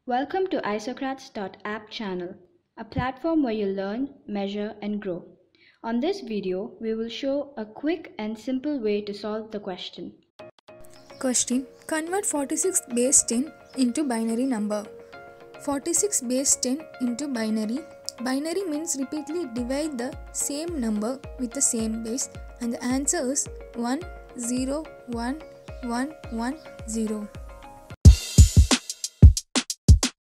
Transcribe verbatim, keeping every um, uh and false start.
Welcome to Isocrates.App channel, a platform where you learn, measure and grow. On this video, we will show a quick and simple way to solve the question. Question: Convert forty-six base ten into binary number. forty-six base ten into binary. Binary means repeatedly divide the same number with the same base, and the answer is one zero one one one zero.